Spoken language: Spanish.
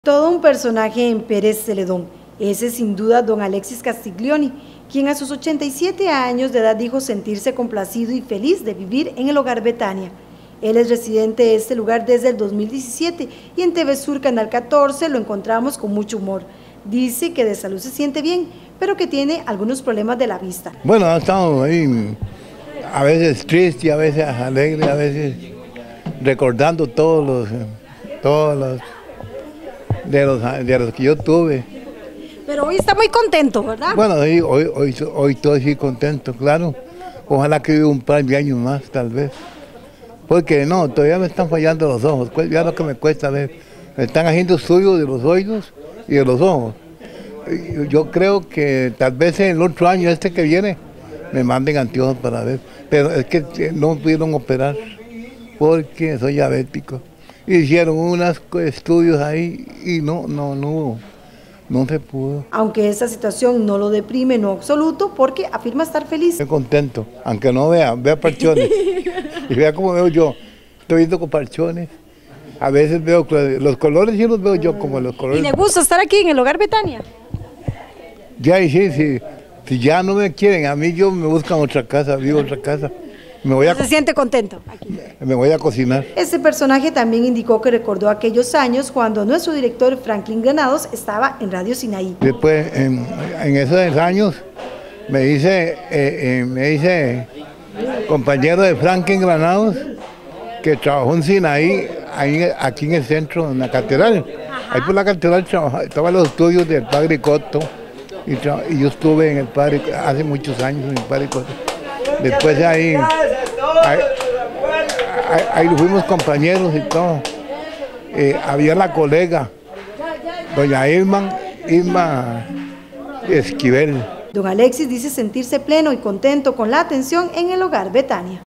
Todo un personaje en Pérez Celedón. Ese es sin duda don Alexis Castiglioni, quien a sus 87 años de edad dijo sentirse complacido y feliz de vivir en el Hogar Betania. Él es residente de este lugar desde el 2017 y en TV Sur Canal 14 lo encontramos con mucho humor. Dice que de salud se siente bien, pero que tiene algunos problemas de la vista. Bueno, estamos ahí, a veces triste, a veces alegre, a veces recordando todos los de los que yo tuve. Pero hoy está muy contento, ¿verdad? Bueno, hoy estoy contento, claro. Ojalá que viva un par de años más, tal vez. Porque no, todavía me están fallando los ojos. Ya lo que me cuesta ver. Me están haciendo estudios de los oídos y de los ojos. Yo creo que tal vez en el otro año, este que viene, me manden anteojos para ver. Pero es que no pudieron operar porque soy diabético. Hicieron unos estudios ahí y no se pudo. Aunque esta situación no lo deprime en lo absoluto, porque afirma estar feliz. Estoy contento, aunque no vea parchones. Y vea cómo veo yo, estoy viendo con parchones. A veces veo los colores, sí los veo yo como los colores. ¿Y le gusta estar aquí en el Hogar Betania? Ya, sí. Si ya no me quieren, a mí me buscan otra casa, vivo en otra casa. ¿Se siente contento aquí? Me voy a cocinar. Este personaje también indicó que recordó aquellos años cuando nuestro director Franklin Granados estaba en Radio Sinaí. Después, en esos años, me hice compañero de Franklin Granados, que trabajó en Sinaí, aquí en el centro, en la catedral. Ajá. Ahí por la catedral estaban los estudios del Padre Cotto, y yo estuve en el Padre hace muchos años en el Padre Cotto. Después de ahí fuimos compañeros y todo. Había la colega, doña Irma Esquivel. Don Alexis dice sentirse pleno y contento con la atención en el Hogar Betania.